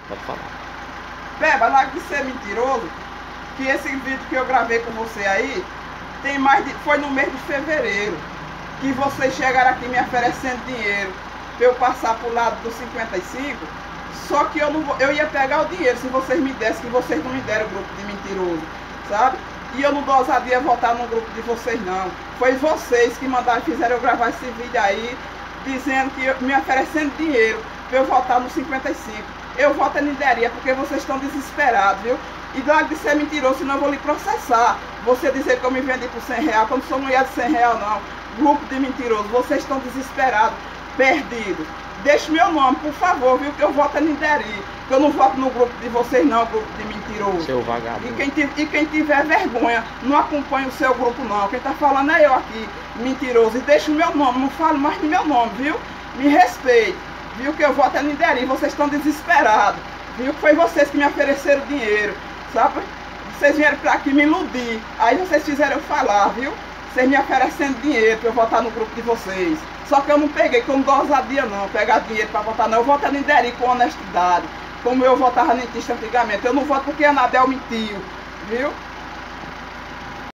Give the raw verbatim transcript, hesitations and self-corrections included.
Pode falar. Beba, larga de ser mentiroso, que esse vídeo que eu gravei com você aí, tem mais de, foi no mês de fevereiro, que vocês chegaram aqui me oferecendo dinheiro para eu passar pro lado dos cinquenta e cinco, só que eu, não vou, eu ia pegar o dinheiro se vocês me dessem, que vocês não me deram, grupo de mentiroso, sabe? E eu não dou ousadia votar no grupo de vocês não. Foi vocês que mandaram, fizeram eu gravar esse vídeo aí, dizendo que eu, me oferecendo dinheiro para eu votar no cinquenta e cinco. Eu voto em Nideria porque vocês estão desesperados, viu? E larga de ser mentiroso, senão eu vou lhe processar. Você dizer que eu me vendi por cem reais, quando sou mulher de cem reais não. Grupo de mentirosos, vocês estão desesperados, perdidos. Deixe meu nome, por favor, viu? Que eu voto em Nideria. Que eu não voto no grupo de vocês não, grupo de mentirosos. Seu vagabundo. E quem, e quem tiver vergonha, não acompanha o seu grupo não. Quem tá falando é eu aqui, mentiroso. E deixe o meu nome, não falo mais do meu nome, viu? Me respeite. Viu que eu voto em Nideria, vocês estão desesperados. Viu que foi vocês que me ofereceram dinheiro, sabe? Vocês vieram pra aqui me iludir. Aí vocês fizeram eu falar, viu? Vocês me oferecendo dinheiro pra eu votar no grupo de vocês. Só que eu não peguei, que eu não dou ousadia não, pegar dinheiro pra votar não. Eu voto em Nideria com honestidade, como eu votava nentista antigamente. Eu não voto porque a Anabel mentiu, viu?